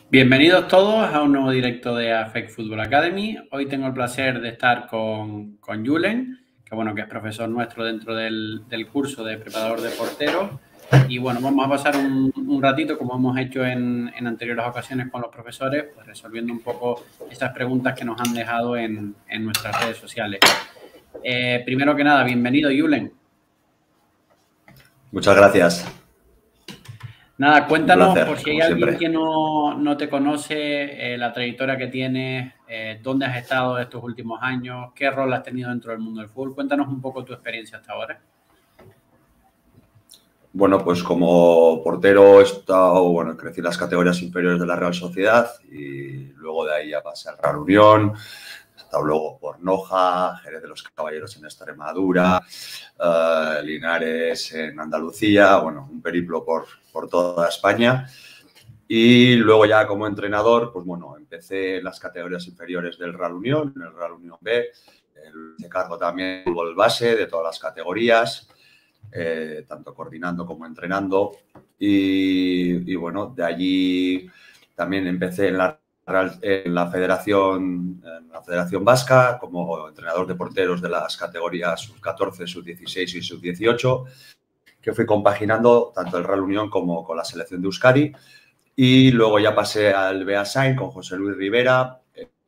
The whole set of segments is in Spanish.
Bienvenidos todos a un nuevo directo de AFEC Football Academy. Hoy tengo el placer de estar con Julen, que es profesor nuestro dentro del curso de preparador de porteros. Y bueno, vamos a pasar un ratito, como hemos hecho en anteriores ocasiones con los profesores, pues resolviendo un poco estas preguntas que nos han dejado en nuestras redes sociales. Primero que nada, bienvenido, Julen. Muchas gracias. Nada, cuéntanos, placer, por si hay como alguien siempre. que no te conoce, la trayectoria que tienes, dónde has estado estos últimos años, qué rol has tenido dentro del mundo del fútbol. Cuéntanos un poco tu experiencia hasta ahora. Bueno, pues como portero he estado, crecí en las categorías inferiores de la Real Sociedad y luego de ahí ya pasé al Real Unión. He estado luego por Noja, Jerez de los Caballeros en Extremadura, Linares en Andalucía, un periplo por toda España. Y luego ya como entrenador, pues empecé en las categorías inferiores del Real Unión, en el Real Unión B. Me cargo también fútbol base de todas las categorías, tanto coordinando como entrenando. Y de allí también empecé en la Federación Vasca como entrenador de porteros de las categorías sub-14, sub-16 y sub-18, que fui compaginando tanto el Real Unión como con la selección de Euskadi. Y luego ya pasé al Beasain con José Luis Rivera,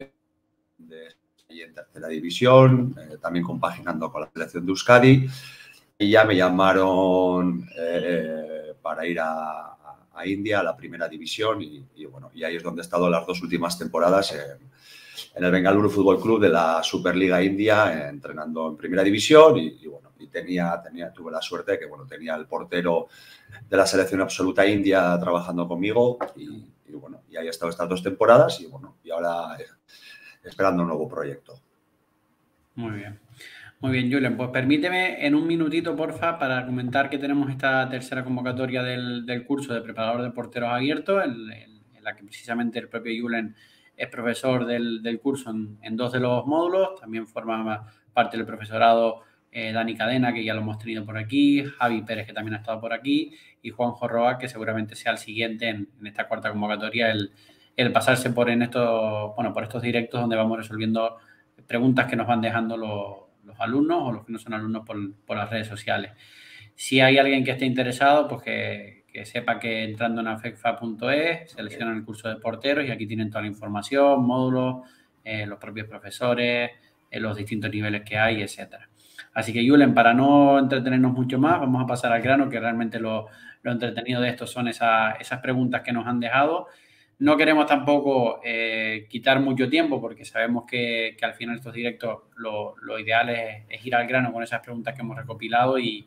en tercera división, también compaginando con la selección de Euskadi. Y ya me llamaron para ir a India, a la primera división, y ahí es donde he estado las dos últimas temporadas en el Bengaluru Fútbol Club de la Superliga India, entrenando en primera división. Tuve la suerte de que tenía el portero de la selección absoluta india trabajando conmigo, y ahí he estado estas dos temporadas y ahora esperando un nuevo proyecto. Muy bien, Julen. Pues permíteme en un minutito, porfa, para comentar que tenemos esta tercera convocatoria del curso de preparador de porteros abiertos, en la que precisamente el propio Julen es profesor del curso en dos de los módulos. También forma parte del profesorado Dani Cadena, que ya lo hemos tenido por aquí, Javi Pérez, que también ha estado por aquí, y Juanjo Roa, que seguramente sea el siguiente en esta cuarta convocatoria, el pasarse por estos directos donde vamos resolviendo preguntas que nos van dejando los alumnos o los que no son alumnos por las redes sociales. Si hay alguien que esté interesado, pues que sepa que entrando en afecfa.es seleccionan el curso de porteros y aquí tienen toda la información, módulos, los propios profesores, los distintos niveles que hay, etcétera. Así que, Julen, para no entretenernos mucho más, vamos a pasar al grano, que realmente lo entretenido de esto son esas preguntas que nos han dejado. No queremos tampoco quitar mucho tiempo porque sabemos que al final estos directos lo ideal es ir al grano con esas preguntas que hemos recopilado y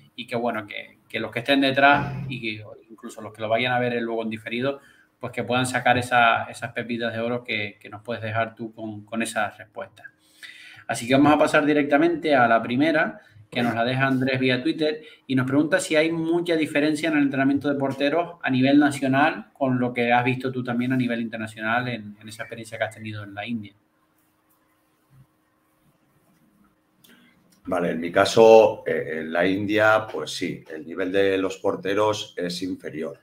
que los que estén detrás y que incluso los que lo vayan a ver luego en diferido, pues que puedan sacar esas pepitas de oro que nos puedes dejar tú con esas respuestas. Así que vamos a pasar directamente a la primera, que nos la deja Andrés vía Twitter, y nos pregunta si hay mucha diferencia en el entrenamiento de porteros a nivel nacional con lo que has visto tú también a nivel internacional en esa experiencia que has tenido en la India. Vale, en mi caso, en la India, pues sí, el nivel de los porteros es inferior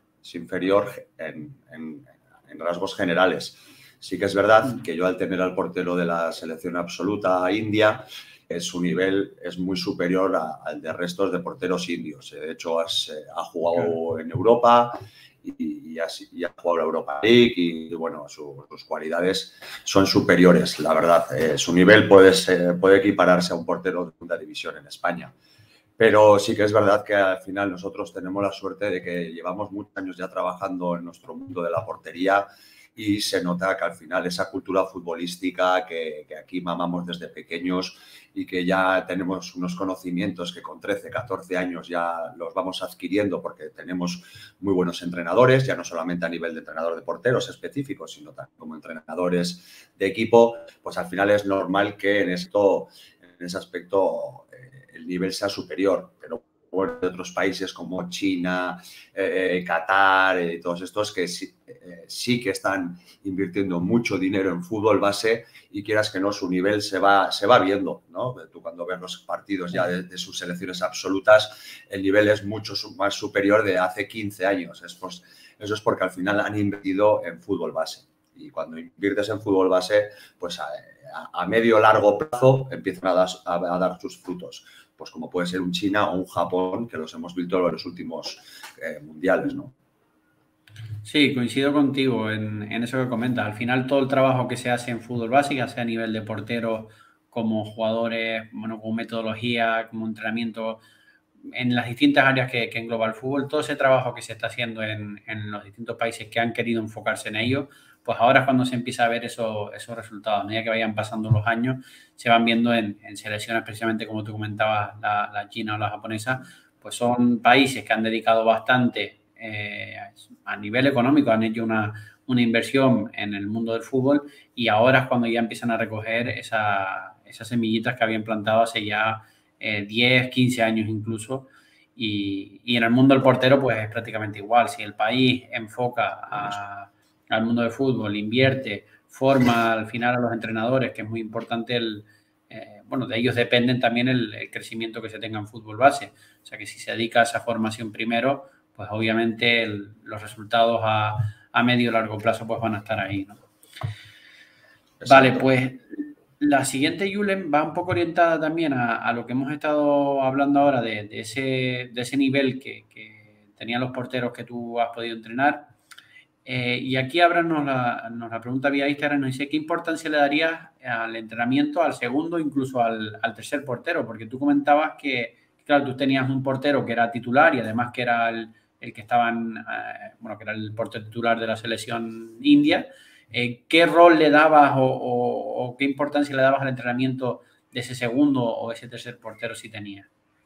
en rasgos generales. Sí que es verdad que yo, al tener al portero de la selección absoluta india, su nivel es muy superior al de restos de porteros indios. De hecho, ha jugado en Europa y ha jugado la Europa League y sus cualidades son superiores, la verdad. Su nivel puede equipararse a un portero de segunda división en España. Pero sí que es verdad que al final nosotros tenemos la suerte de que llevamos muchos años ya trabajando en nuestro mundo de la portería y se nota que al final esa cultura futbolística que aquí mamamos desde pequeños y que ya tenemos unos conocimientos que con 13, 14 años ya los vamos adquiriendo porque tenemos muy buenos entrenadores, ya no solamente a nivel de entrenador de porteros específicos, sino también como entrenadores de equipo, pues al final es normal que en ese aspecto el nivel sea superior, pero de otros países como China, Qatar, todos estos que sí que están invirtiendo mucho dinero en fútbol base y quieras que no, su nivel se va viendo, ¿no? Tú cuando ves los partidos ya de sus selecciones absolutas, el nivel es mucho más superior de hace 15 años. Eso es porque al final han invertido en fútbol base. Y cuando inviertes en fútbol base, pues a medio largo plazo empiezan a dar sus frutos. Pues como puede ser un China o un Japón, que los hemos visto en los últimos mundiales, ¿no? Sí, coincido contigo en eso que comentas. Al final, todo el trabajo que se hace en fútbol base, ya sea a nivel de porteros, como jugadores, bueno, como metodología, como entrenamiento, en las distintas áreas que engloba el fútbol, todo ese trabajo que se está haciendo en los distintos países que han querido enfocarse en ello, pues ahora es cuando se empieza a ver esos resultados. A medida que vayan pasando los años, se van viendo en selecciones, precisamente como tú comentabas, la china o la japonesa, pues son países que han dedicado bastante a nivel económico, han hecho una inversión en el mundo del fútbol y ahora es cuando ya empiezan a recoger esas semillitas que habían plantado hace ya 10, 15 años incluso. Y en el mundo del portero, pues es prácticamente igual. Si el país enfoca al mundo del fútbol, invierte, forma al final a los entrenadores, que es muy importante bueno, de ellos dependen también el crecimiento que se tenga en fútbol base. O sea que si se dedica a esa formación primero, pues obviamente los resultados a medio y largo plazo pues van a estar ahí, ¿no? Vale, pues la siguiente, Julen, va un poco orientada también a lo que hemos estado hablando ahora de ese nivel que tenían los porteros que tú has podido entrenar. Y aquí Abraham nos la pregunta vía Instagram, nos dice, ¿qué importancia le darías al entrenamiento, al segundo, incluso al tercer portero? Porque tú comentabas que, claro, tú tenías un portero que era titular y además que era el que estaban, bueno, que era el portero titular de la selección india. ¿Qué rol le dabas o qué importancia le dabas al entrenamiento de ese segundo o ese tercer portero si tenía?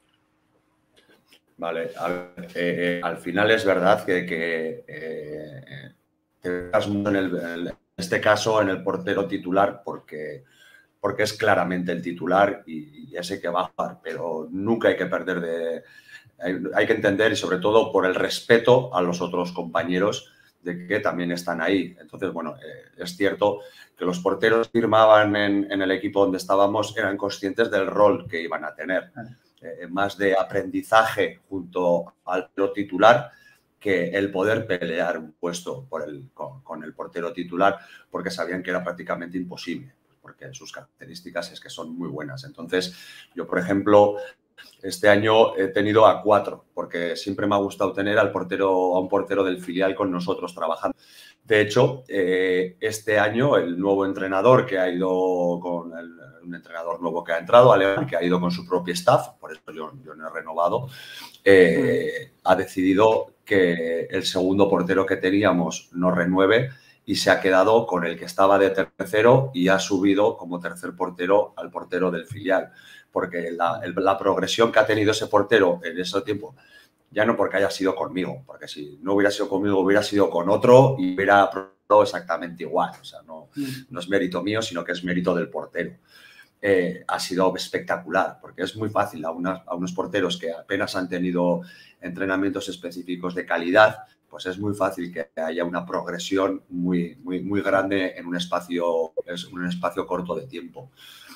Vale, a ver, al final es verdad que te das mucho en este caso en el portero titular porque es claramente el titular y ese que va a jugar, pero nunca hay que perder hay que entender y sobre todo por el respeto a los otros compañeros de que también están ahí. Entonces, bueno, es cierto que los porteros que firmaban en el equipo donde estábamos eran conscientes del rol que iban a tener. Más de aprendizaje junto al titular que el poder pelear un puesto con el portero titular porque sabían que era prácticamente imposible, porque sus características es que son muy buenas. Entonces, yo, por ejemplo, este año he tenido a 4, porque siempre me ha gustado tener a un portero del filial con nosotros trabajando. De hecho, este año el nuevo entrenador que ha ido con un entrenador nuevo que ha entrado, Alemán, que ha ido con su propio staff, por eso yo no he renovado, ha decidido que el segundo portero que teníamos no renueve y se ha quedado con el que estaba de tercero y ha subido como tercer portero al portero del filial. Porque la progresión que ha tenido ese portero en ese tiempo, ya no porque haya sido conmigo, porque si no hubiera sido conmigo, hubiera sido con otro y hubiera probado exactamente igual. O sea, no es mérito mío, sino que es mérito del portero. Ha sido espectacular, porque es muy fácil a unos porteros que apenas han tenido entrenamientos específicos de calidad, pues es muy fácil que haya una progresión muy, muy, muy grande en un espacio corto de tiempo.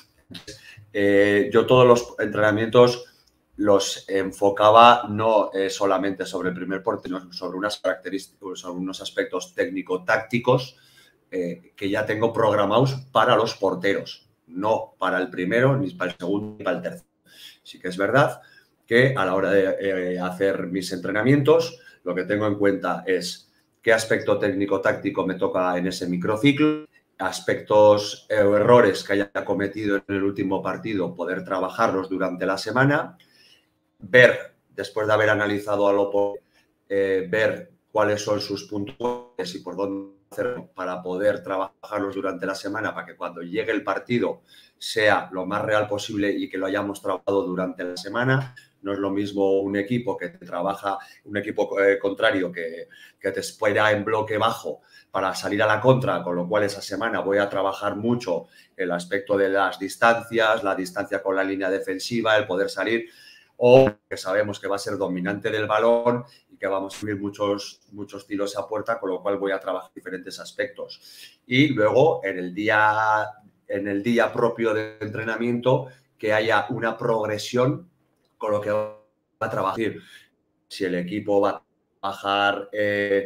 Yo todos los entrenamientos los enfocaba no solamente sobre el primer portero, sino sobre unas características, sobre unos aspectos técnico-tácticos que ya tengo programados para los porteros, no para el primero, ni para el segundo, ni para el tercero. Sí que es verdad que a la hora de hacer mis entrenamientos, lo que tengo en cuenta es qué aspecto técnico-táctico me toca en ese microciclo, aspectos o errores que haya cometido en el último partido, poder trabajarlos durante la semana, ver, después de haber analizado al oponente, ver cuáles son sus puntos y por dónde hacerlo para poder trabajarlos durante la semana para que cuando llegue el partido sea lo más real posible y que lo hayamos trabajado durante la semana. No es lo mismo un equipo que te trabaja, un equipo contrario que te espera en bloque bajo para salir a la contra, con lo cual esa semana voy a trabajar mucho el aspecto de las distancias, la distancia con la línea defensiva, el poder salir, o que sabemos que va a ser dominante del balón y que vamos a subir muchos tiros a puerta, con lo cual voy a trabajar diferentes aspectos. Y luego en el día propio de entrenamiento que haya una progresión con lo que va a trabajar. Si el equipo va a trabajar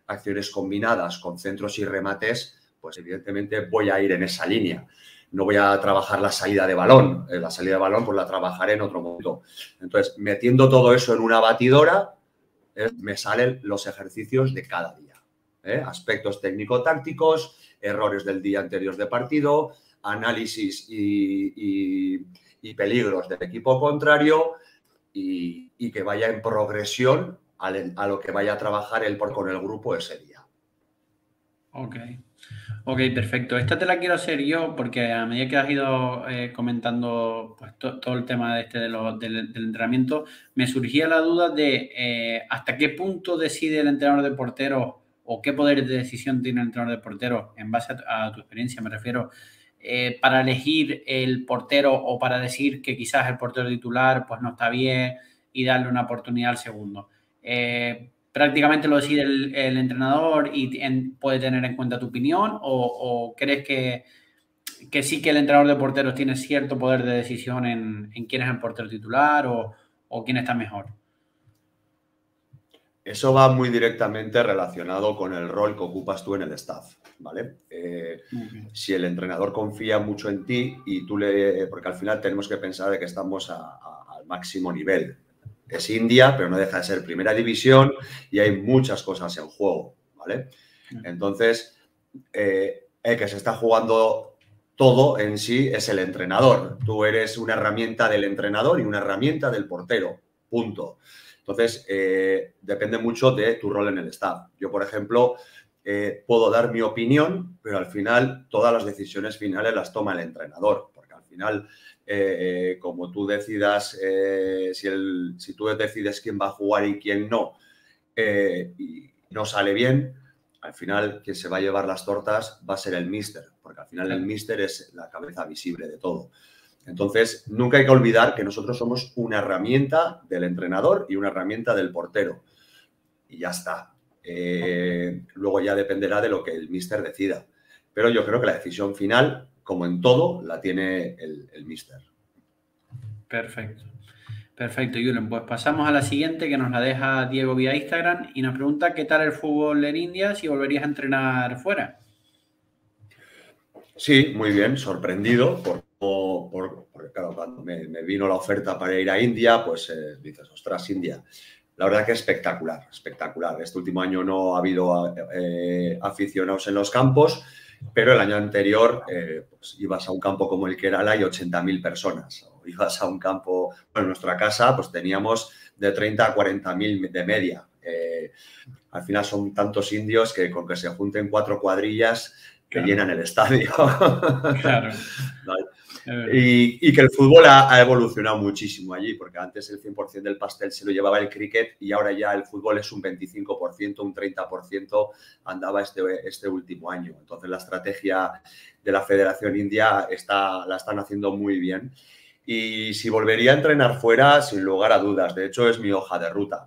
acciones combinadas con centros y remates, pues evidentemente voy a ir en esa línea. No voy a trabajar la salida de balón. La salida de balón pues la trabajaré en otro momento. Entonces, metiendo todo eso en una batidora, me salen los ejercicios de cada día. Aspectos técnico-tácticos, errores del día anterior de partido, análisis y peligros del equipo contrario y que vaya en progresión a lo que vaya a trabajar con el grupo ese día. Ok. Ok, perfecto. Esta te la quiero hacer yo porque a medida que has ido comentando pues, todo el tema del entrenamiento, me surgía la duda de hasta qué punto decide el entrenador de porteros o qué poder de decisión tiene el entrenador de porteros en base a tu experiencia, me refiero, para elegir el portero o para decir que quizás el portero titular pues no está bien y darle una oportunidad al segundo. ¿Prácticamente lo decide el entrenador y puede tener en cuenta tu opinión? ¿O crees que sí que el entrenador de porteros tiene cierto poder de decisión en quién es el portero titular o quién está mejor? Eso va muy directamente relacionado con el rol que ocupas tú en el staff, ¿vale? Si el entrenador confía mucho en ti y tú porque al final tenemos que pensar de que estamos al máximo nivel. Es India, pero no deja de ser primera división y hay muchas cosas en juego, ¿vale? Entonces, el que se está jugando todo en sí es el entrenador. Tú eres una herramienta del entrenador y una herramienta del portero, punto. Entonces, depende mucho de tu rol en el staff. Yo, por ejemplo, puedo dar mi opinión, pero al final todas las decisiones finales las toma el entrenador, porque al final, como tú decidas, si tú decides quién va a jugar y quién no, y no sale bien, al final quien se va a llevar las tortas va a ser el míster, porque al final el míster es la cabeza visible de todo. Entonces, nunca hay que olvidar que nosotros somos una herramienta del entrenador y una herramienta del portero. Y ya está. Luego ya dependerá de lo que el míster decida. Pero yo creo que la decisión final, como en todo, la tiene el míster. Perfecto. Perfecto, Julen. Pues pasamos a la siguiente que nos la deja Diego vía Instagram y nos pregunta qué tal el fútbol en India, si volverías a entrenar fuera. Sí, muy bien, sorprendido porque claro, cuando me vino la oferta para ir a India, pues dices, ostras, India. La verdad que espectacular, espectacular. Este último año no ha habido aficionados en los campos, pero el año anterior pues ibas a un campo como el Kerala y 80.000 personas. O ibas a un campo, bueno, en nuestra casa pues teníamos de 30 a 40.000 de media. Al final son tantos indios que con que se junten 4 cuadrillas que llenan el estadio. Claro. ¿Vale? Y que el fútbol ha evolucionado muchísimo allí, porque antes el 100% del pastel se lo llevaba el cricket y ahora ya el fútbol es un 25%, un 30% andaba este último año. Entonces la estrategia de la Federación India la están haciendo muy bien. Y si volvería a entrenar fuera, sin lugar a dudas, de hecho es mi hoja de ruta.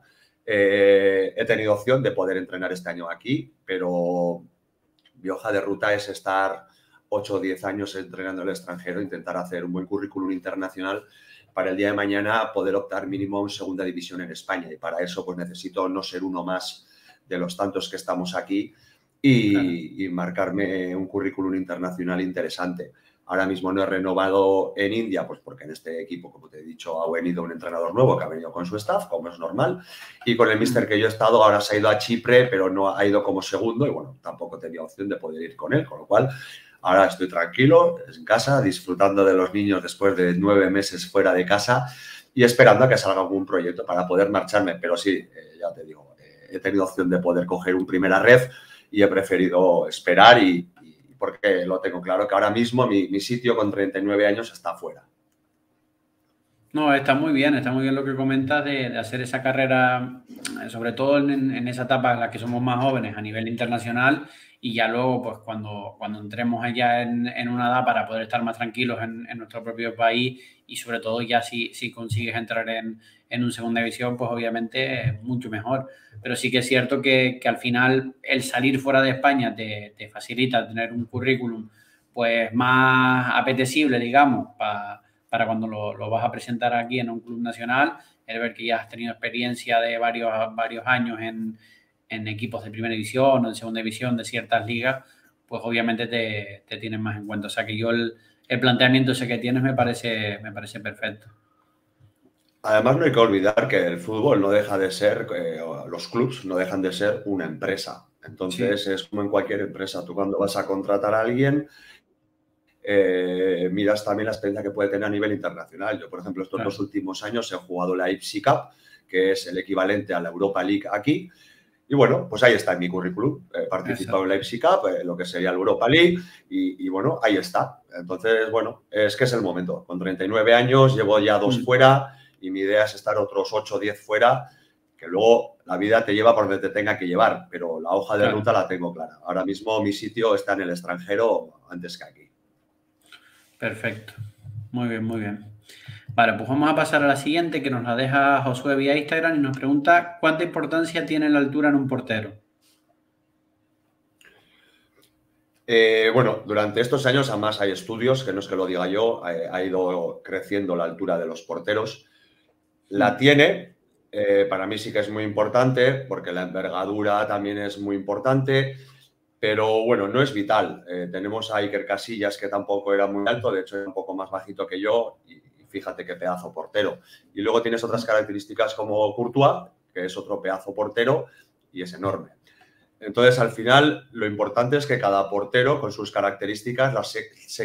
He tenido opción de poder entrenar este año aquí, pero mi hoja de ruta es estar 8 o 10 años entrenando en el extranjero, intentar hacer un buen currículum internacional para el día de mañana poder optar mínimo a una segunda división en España. Y para eso pues necesito no ser uno más de los tantos que estamos aquí y marcarme un currículum internacional interesante. Ahora mismo no he renovado en India, pues porque en este equipo, como te he dicho, ha venido un entrenador nuevo que ha venido con su staff, como es normal. Y con el míster que yo he estado, ahora se ha ido a Chipre, pero no ha ido como segundo y bueno, tampoco tenía opción de poder ir con él, con lo cual ahora estoy tranquilo en casa, disfrutando de los niños después de 9 meses fuera de casa y esperando a que salga algún proyecto para poder marcharme. Pero sí, ya te digo, he tenido opción de poder coger un primera ref y he preferido esperar y porque lo tengo claro que ahora mismo mi sitio con 39 años está fuera. No, está muy bien lo que comentas de hacer esa carrera, sobre todo en esa etapa en la que somos más jóvenes a nivel internacional y ya luego, pues cuando entremos allá en una edad para poder estar más tranquilos en nuestro propio país y sobre todo ya si consigues entrar en un segunda división, pues obviamente es mucho mejor. Pero sí que es cierto que al final el salir fuera de España te facilita tener un currículum pues más apetecible, digamos, para cuando lo vas a presentar aquí en un club nacional, el ver que ya has tenido experiencia de varios años en equipos de primera división o de segunda división de ciertas ligas, pues obviamente te tienen más en cuenta. O sea que yo el planteamiento ese que tienes me parece perfecto. Además, no hay que olvidar que el fútbol no deja de ser, los clubs no dejan de ser una empresa. Entonces, sí, es como en cualquier empresa. Tú cuando vas a contratar a alguien, miras también la experiencia que puede tener a nivel internacional. Yo, por ejemplo, estos 2 últimos años he jugado la IPSI Cup, que es el equivalente a la Europa League aquí. Y bueno, pues ahí está en mi currículum. He participado en la IPSI Cup, lo que sería la Europa League, y bueno, ahí está. Entonces, bueno, es que es el momento. Con 39 años llevo ya 2 fuera y mi idea es estar otros 8 o 10 fuera, que luego la vida te lleva por donde te tenga que llevar, pero la hoja de ruta la tengo clara. Ahora mismo mi sitio está en el extranjero antes que aquí. Perfecto. Muy bien, muy bien. Vale, pues vamos a pasar a la siguiente, que nos la deja Josué vía Instagram y nos pregunta ¿cuánta importancia tiene la altura en un portero? Bueno, durante estos años además hay estudios, que no es que lo diga yo, ha ido creciendo la altura de los porteros. La tiene, para mí sí que es muy importante, porque la envergadura también es muy importante, pero bueno, no es vital. Tenemos a Iker Casillas, que tampoco era muy alto, de hecho era un poco más bajito que yo, y fíjate qué pedazo portero. Y luego tienes otras características como Courtois, que es otro pedazo portero y es enorme. Entonces, al final, lo importante es que cada portero, con sus características,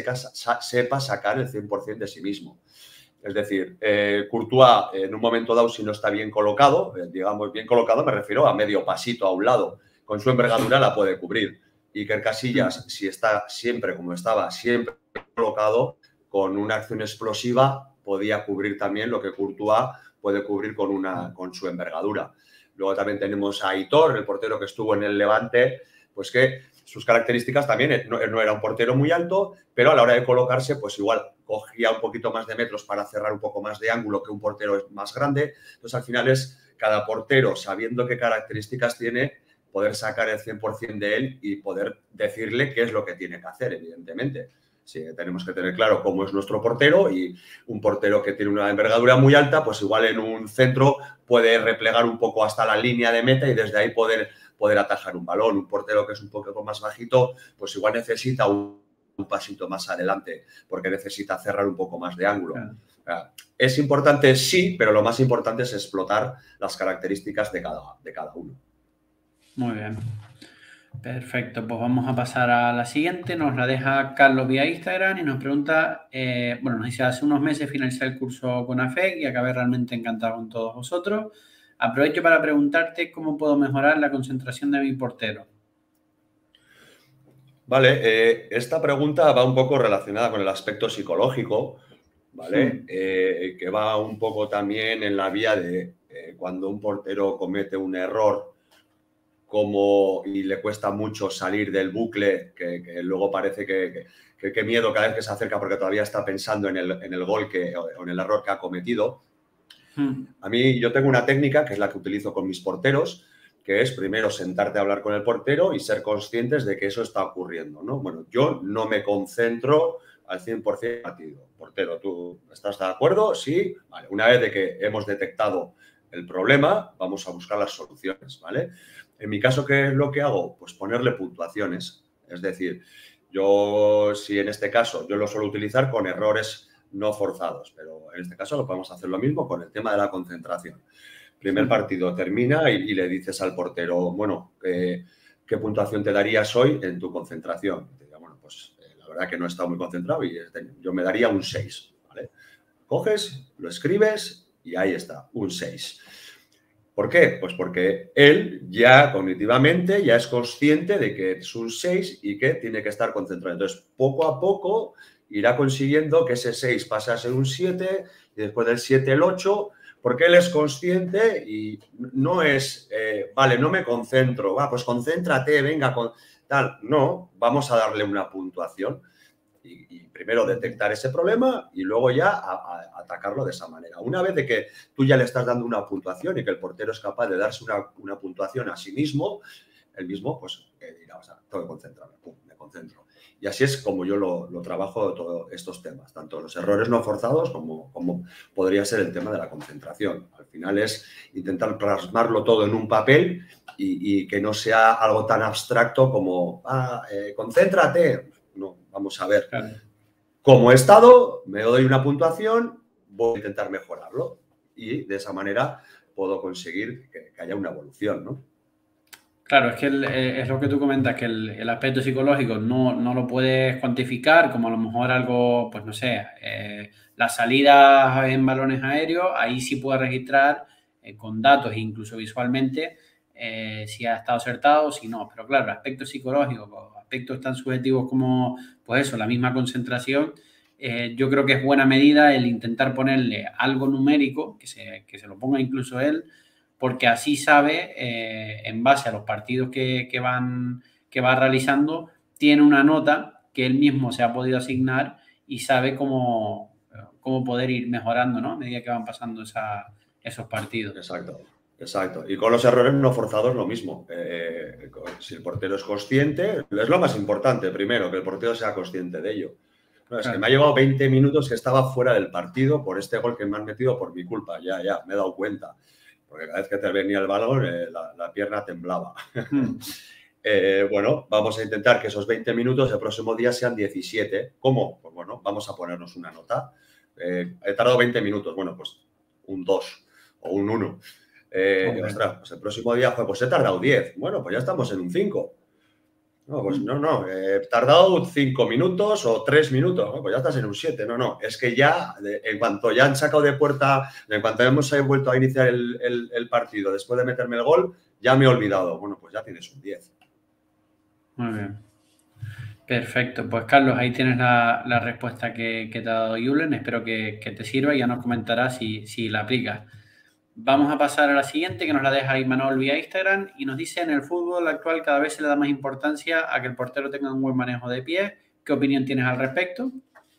sepa sacar el 100% de sí mismo. Es decir, Courtois, en un momento dado, si no está bien colocado, digamos bien colocado, me refiero a medio pasito a un lado, con su envergadura la puede cubrir. Iker Casillas, si está siempre como estaba, siempre colocado, con una acción explosiva, podía cubrir también lo que Courtois puede cubrir con su envergadura. Luego también tenemos a Aitor, el portero que estuvo en el Levante, pues que sus características también no era un portero muy alto, pero a la hora de colocarse, pues igual cogía un poquito más de metros para cerrar un poco más de ángulo que un portero más grande. Entonces, al final es cada portero, sabiendo qué características tiene, poder sacar el 100% de él y poder decirle qué es lo que tiene que hacer, evidentemente. Sí, tenemos que tener claro cómo es nuestro portero, y un portero que tiene una envergadura muy alta, pues igual en un centro puede replegar un poco hasta la línea de meta y desde ahí poder atajar un balón. Un portero que es un poco más bajito, pues igual necesita un pasito más adelante porque necesita cerrar un poco más de ángulo. Claro. Es importante, sí, pero lo más importante es explotar las características de cada uno. Muy bien. Perfecto, pues vamos a pasar a la siguiente. Nos la deja Carlos vía Instagram y nos pregunta, nos dice, hace unos meses finalicé el curso con AFEC y acabé realmente encantado con todos vosotros. Aprovecho para preguntarte cómo puedo mejorar la concentración de mi portero. Vale, esta pregunta va un poco relacionada con el aspecto psicológico, ¿vale? Que va un poco también en la vía de cuando un portero comete un error y le cuesta mucho salir del bucle, que luego parece que miedo cada vez que se acerca porque todavía está pensando en el gol o en el error que ha cometido. A mí, yo tengo una técnica que es la que utilizo con mis porteros, que es primero sentarte a hablar con el portero y ser conscientes de que eso está ocurriendo, ¿no? Bueno, yo no me concentro al 100% en el partido. Portero, ¿tú estás de acuerdo? Sí. Vale, una vez de que hemos detectado el problema, vamos a buscar las soluciones, ¿vale? En mi caso, ¿qué es lo que hago? Pues ponerle puntuaciones. Es decir, si en este caso yo lo suelo utilizar con errores no forzados, pero en este caso lo podemos hacer lo mismo con el tema de la concentración. Primer partido termina y le dices al portero, bueno, ¿qué puntuación te darías hoy en tu concentración? Y te diría, bueno, pues la verdad que no he estado muy concentrado y yo me daría un 6, ¿vale? Coges, lo escribes y ahí está, un 6. ¿Por qué? Pues porque él ya cognitivamente ya es consciente de que es un 6 y que tiene que estar concentrado. Entonces, poco a poco irá consiguiendo que ese 6 pase a ser un 7 y después del 7 el 8, porque él es consciente y no es, vale, no me concentro, pues concéntrate, venga, tal. No, vamos a darle una puntuación y primero detectar ese problema y luego ya a atacarlo de esa manera. Una vez de que tú ya le estás dando una puntuación y que el portero es capaz de darse una puntuación a sí mismo, él mismo pues dirá, o sea, tengo que concentrarme, me concentro. Y así es como yo lo trabajo todos estos temas, tanto los errores no forzados como podría ser el tema de la concentración. Al final es intentar plasmarlo todo en un papel y que no sea algo tan abstracto como, concéntrate. No, vamos a ver. Claro. Como he estado, me doy una puntuación, voy a intentar mejorarlo y de esa manera puedo conseguir que haya una evolución, ¿no? Claro, es que es lo que tú comentas, que el aspecto psicológico no lo puedes cuantificar, como a lo mejor algo, pues no sé, las salidas en balones aéreos, ahí sí puedes registrar con datos e incluso visualmente si ha estado acertado o si no. Pero claro, aspectos psicológicos, aspectos tan subjetivos como, pues eso, la misma concentración, yo creo que es buena medida el intentar ponerle algo numérico, que se lo ponga incluso él, porque así sabe, en base a los partidos que va realizando, tiene una nota que él mismo se ha podido asignar y sabe cómo poder ir mejorando, ¿no? A medida que van pasando esos partidos. Exacto, exacto. Y con los errores no forzados lo mismo. Si el portero es consciente, es lo más importante, primero, que el portero sea consciente de ello. No, es Claro. que me ha llevado 20 minutos que estaba fuera del partido por este gol que me han metido por mi culpa. Ya, me he dado cuenta. Porque cada vez que te venía el balón, la pierna temblaba. Bueno, vamos a intentar que esos 20 minutos el próximo día sean 17. ¿Cómo? Pues bueno, vamos a ponernos una nota. He tardado 20 minutos. Bueno, pues un 2 o un 1. Ostras, pues el próximo día, pues he tardado 10. Bueno, pues ya estamos en un 5. No, pues no, he tardado 5 minutos o 3 minutos, pues ya estás en un 7. No, es que ya, en cuanto ya han sacado de puerta, en cuanto hemos vuelto a iniciar el partido, después de meterme el gol, ya me he olvidado. Bueno, pues ya tienes un 10. Muy bien. Perfecto. Pues Carlos, ahí tienes la respuesta que te ha dado Julen. Espero que te sirva y ya nos comentarás si la aplicas. Vamos a pasar a la siguiente, que nos la deja Imanol vía Instagram y nos dice: en el fútbol actual cada vez se le da más importancia a que el portero tenga un buen manejo de pies. ¿Qué opinión tienes al respecto?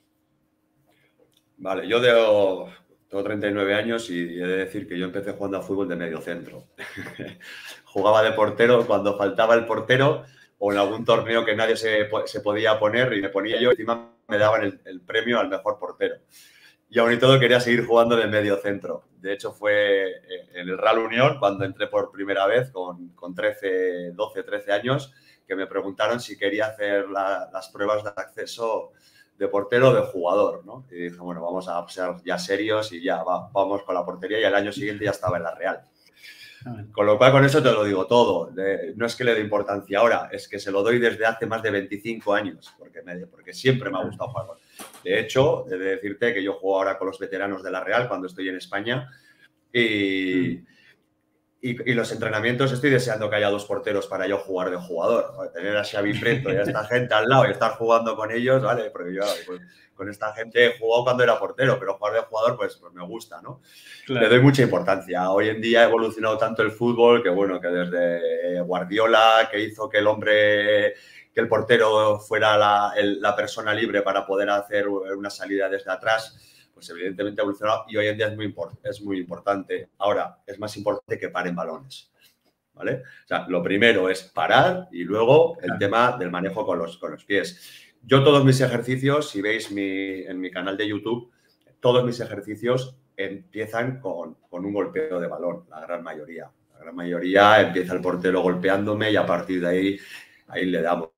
Vale, yo tengo 39 años y he de decir que yo empecé jugando a fútbol de medio centro. Jugaba de portero cuando faltaba el portero o en algún torneo que nadie se podía poner y me ponía yo, encima me daban el premio al mejor portero. Y aún y todo quería seguir jugando de medio centro. De hecho, fue en el Real Unión cuando entré por primera vez con 12, 13 años, que me preguntaron si quería hacer las pruebas de acceso de portero o de jugador, ¿no? Y dije, bueno, vamos a ser ya serios y ya vamos con la portería, y al año siguiente ya estaba en la Real. Con lo cual, con eso te lo digo todo. No es que le dé importancia ahora, es que se lo doy desde hace más de 25 años, porque siempre me ha gustado jugar. De hecho, he de decirte que yo juego ahora con los veteranos de la Real cuando estoy en España y los entrenamientos estoy deseando que haya 2 porteros para yo jugar de jugador. Tener a Xavi Preto y a esta gente al lado y estar jugando con ellos, ¿vale? Porque yo pues, con esta gente he jugado cuando era portero, pero jugar de jugador pues me gusta, ¿no? Claro. Le doy mucha importancia. Hoy en día ha evolucionado tanto el fútbol que, bueno, que desde Guardiola, que hizo que el portero fuera la persona libre para poder hacer una salida desde atrás, pues evidentemente ha evolucionado y hoy en día es muy importante. Ahora, es más importante que paren balones, ¿vale? O sea, lo primero es parar y luego el tema del manejo con los pies. Yo todos mis ejercicios, si veis en mi canal de YouTube, todos mis ejercicios empiezan con un golpeo de balón, la gran mayoría. La gran mayoría empieza el portero golpeándome y a partir de ahí le damos.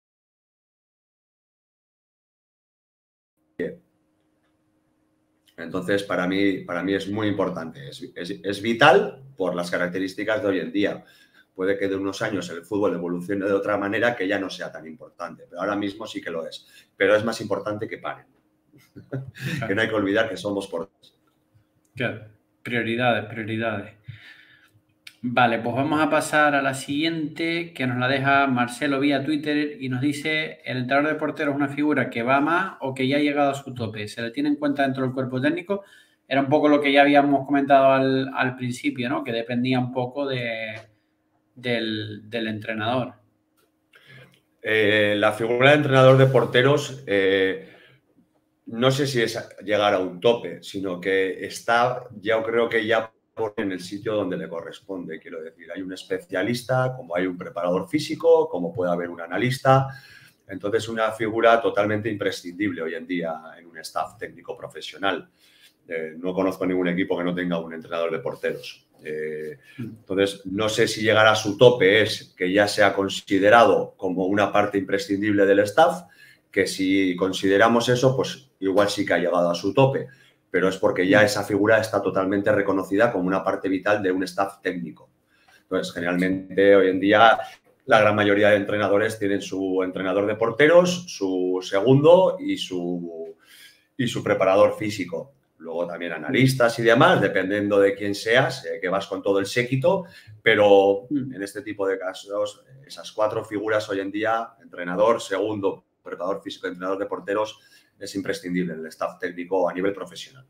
Entonces, para mí es muy importante, es vital por las características de hoy en día. Puede que de unos años el fútbol evolucione de otra manera que ya no sea tan importante, pero ahora mismo sí que lo es. Pero es más importante que paren. Claro. Que no hay que olvidar que somos porteros. Claro, prioridades. Vale, pues vamos a pasar a la siguiente, que nos la deja Marcelo vía Twitter y nos dice: ¿el entrenador de portero es una figura que va más o que ya ha llegado a su tope? ¿Se le tiene en cuenta dentro del cuerpo técnico? Era un poco lo que ya habíamos comentado al principio, ¿no? Que dependía un poco del entrenador. La figura de entrenador de porteros, no sé si es llegar a un tope, sino que está, yo creo que ya en el sitio donde le corresponde. Quiero decir, hay un especialista, como hay un preparador físico, como puede haber un analista. Entonces, una figura totalmente imprescindible hoy en día en un staff técnico profesional. No conozco ningún equipo que no tenga un entrenador de porteros. Entonces, no sé si llegar a su tope es que ya sea considerado como una parte imprescindible del staff, que si consideramos eso, pues igual sí que ha llegado a su tope, pero es porque ya esa figura está totalmente reconocida como una parte vital de un staff técnico. Entonces, generalmente hoy en día la gran mayoría de entrenadores tienen su entrenador de porteros, su segundo y su preparador físico. Luego también analistas y demás, dependiendo de quién seas, que vas con todo el séquito, pero en este tipo de casos, esas 4 figuras hoy en día, entrenador, segundo, preparador físico, entrenador de porteros, es imprescindible en el staff técnico a nivel profesional.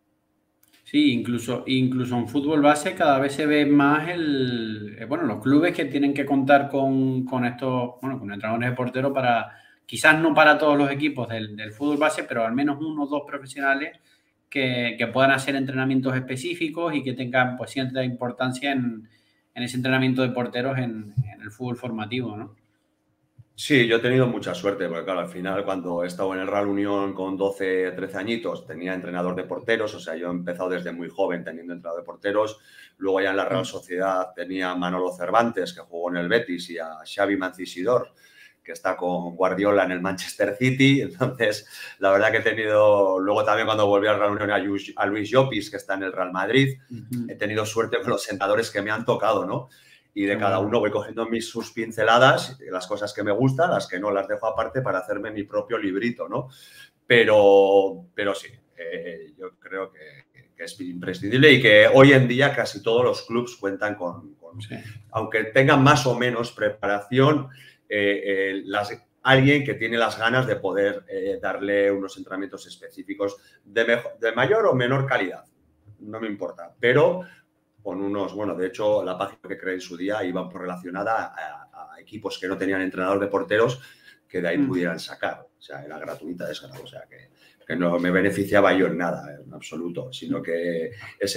Sí, incluso en fútbol base cada vez se ve más los clubes que tienen que contar con estos, con entrenadores de portero para, quizás no para todos los equipos del fútbol base, pero al menos 1 o 2 profesionales que puedan hacer entrenamientos específicos y que tengan pues cierta importancia en ese entrenamiento de porteros en el fútbol formativo, ¿no? Sí, yo he tenido mucha suerte, porque claro, al final cuando he estado en el Real Unión con 12, 13 añitos, tenía entrenador de porteros, o sea, yo he empezado desde muy joven teniendo entrenador de porteros, luego ya en la Real Sociedad tenía a Manolo Cervantes, que jugó en el Betis, y a Xavi Mancisidor, que está con Guardiola en el Manchester City, entonces la verdad que he tenido, luego también cuando volví al Real Unión a Luis Llopis, que está en el Real Madrid, he tenido suerte con los entrenadores que me han tocado, ¿no? Y de cada uno voy cogiendo sus pinceladas, las cosas que me gustan, las que no las dejo aparte para hacerme mi propio librito, ¿no? Pero sí, yo creo que es imprescindible y que hoy en día casi todos los clubs cuentan con sí. Aunque tengan más o menos preparación, alguien que tiene las ganas de poder darle unos entrenamientos específicos de mayor o menor calidad, no me importa, pero con unos, de hecho, la página que creé en su día iba relacionada a equipos que no tenían entrenador de porteros que de ahí pudieran sacar. O sea, era gratuita de esa, o sea, que no me beneficiaba yo en nada, en absoluto, sino que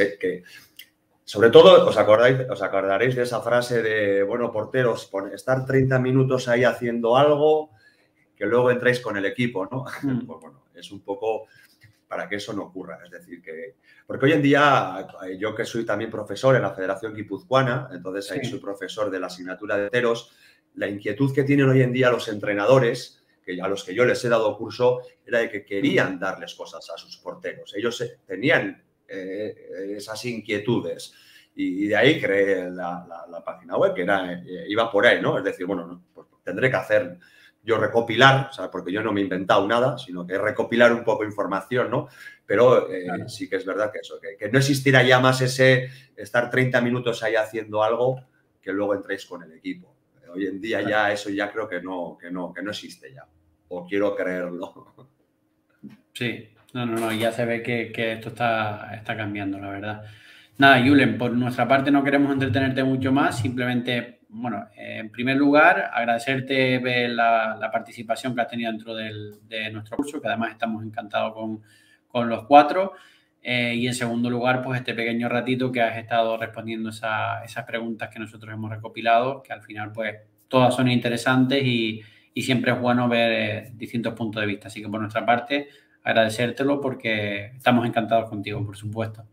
sobre todo, os acordaréis de esa frase de, porteros, estar 30 minutos ahí haciendo algo que luego entráis con el equipo, ¿no? Pues es un poco para que eso no ocurra. Es decir, porque hoy en día, yo que soy también profesor en la Federación Guipuzcoana, entonces ahí soy profesor de la asignatura de porteros, la inquietud que tienen hoy en día los entrenadores, a los que yo les he dado curso, era de que querían darles cosas a sus porteros. Ellos tenían esas inquietudes. Y de ahí creé la página web, que iba por ahí, ¿no? Es decir, pues tendré que hacer yo recopilar, o sea, porque yo no me he inventado nada, sino que recopilar un poco información, ¿no? Pero claro, sí que es verdad que eso, que no existirá ya más ese estar 30 minutos ahí haciendo algo que luego entréis con el equipo. Hoy en día ya eso ya creo que no existe ya, o quiero creerlo. Sí, no, ya se ve que esto está cambiando, la verdad. Nada, Julen, por nuestra parte no queremos entretenerte mucho más, simplemente, en primer lugar, agradecerte la participación que has tenido dentro de nuestro curso, que además estamos encantados con los 4. Y en segundo lugar, pues este pequeño ratito que has estado respondiendo esas preguntas que nosotros hemos recopilado, que al final, pues, todas son interesantes y siempre es bueno ver distintos puntos de vista. Así que por nuestra parte, agradecértelo porque estamos encantados contigo, por supuesto.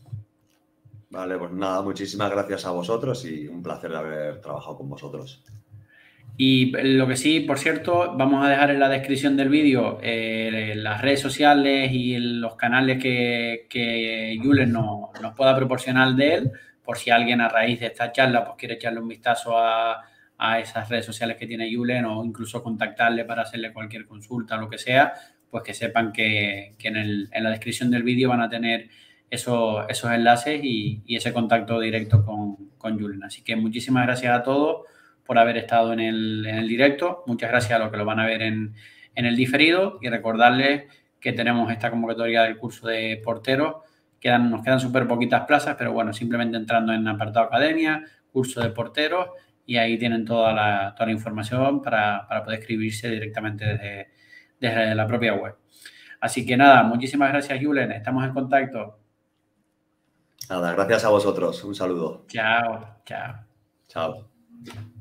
Vale, pues nada, muchísimas gracias a vosotros y un placer de haber trabajado con vosotros. Y lo que sí, por cierto, vamos a dejar en la descripción del vídeo las redes sociales y los canales que Julen nos pueda proporcionar de él, por si alguien a raíz de esta charla pues quiere echarle un vistazo a esas redes sociales que tiene Julen o incluso contactarle para hacerle cualquier consulta o lo que sea, pues que sepan que en la descripción del vídeo van a tener esos enlaces y ese contacto directo con Julen. Así que muchísimas gracias a todos por haber estado en el directo. Muchas gracias a los que lo van a ver en el diferido y recordarles que tenemos esta convocatoria del curso de porteros. Nos quedan súper poquitas plazas, pero bueno, simplemente entrando en apartado academia, curso de porteros y ahí tienen toda la información para poder escribirse directamente desde la propia web. Así que nada, muchísimas gracias, Julen. Estamos en contacto. Nada, gracias a vosotros. Un saludo. Chao, chao. Chao.